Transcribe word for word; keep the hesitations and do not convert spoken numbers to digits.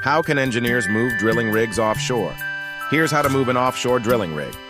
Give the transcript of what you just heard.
How can engineers move drilling rigs offshore? Here's how to move an offshore drilling rig.